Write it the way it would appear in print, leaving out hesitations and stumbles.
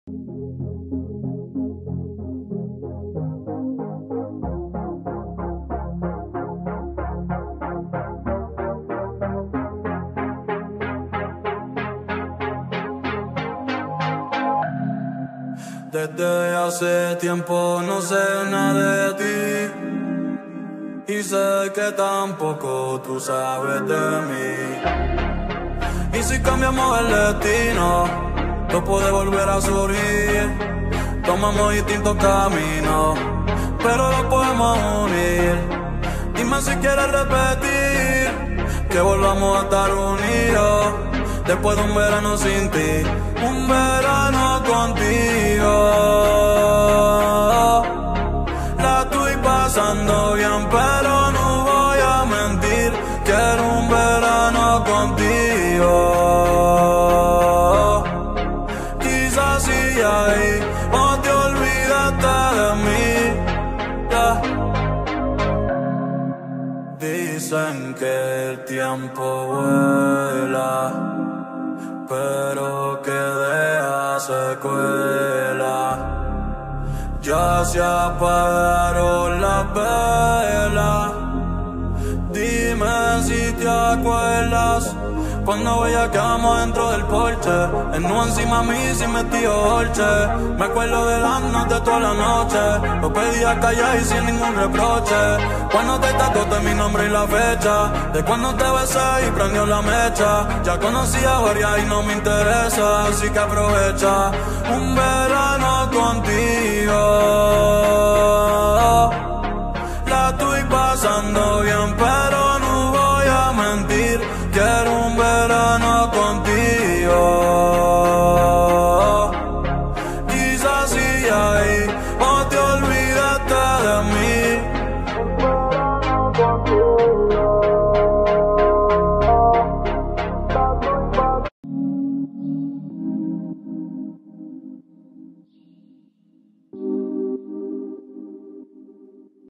Desde hace tiempo no sé nada de ti y sé que tampoco tú sabes de mí. Y si cambiamos el destino, todo puede volver a surgir. Tomamos distintos caminos, pero los podemos unir. Dime si quieres repetir, que volvamos a estar unidos. Después de un verano sin ti, un verano contigo. La estoy pasando bien, pero no voy a mentir. Quiero un verano contigo. Quizás sigue ahí, o te olvidaste de mí. Dicen que el tiempo vuela, pero que deja secuela. Ya se apagaron las velas. Dime si te acuerdas cuando bellaqueamos dentro del porche, en no encima a mí sin metido dolce. Me acuerdo de las noches toda la noche, lo pedía callar y sin ningún reproche. Cuando te tatuaste mi nombre y la fecha, de cuando te besé y prendió la mecha. Ya conocía varias y no me interesa, así que aprovecha un verano contigo.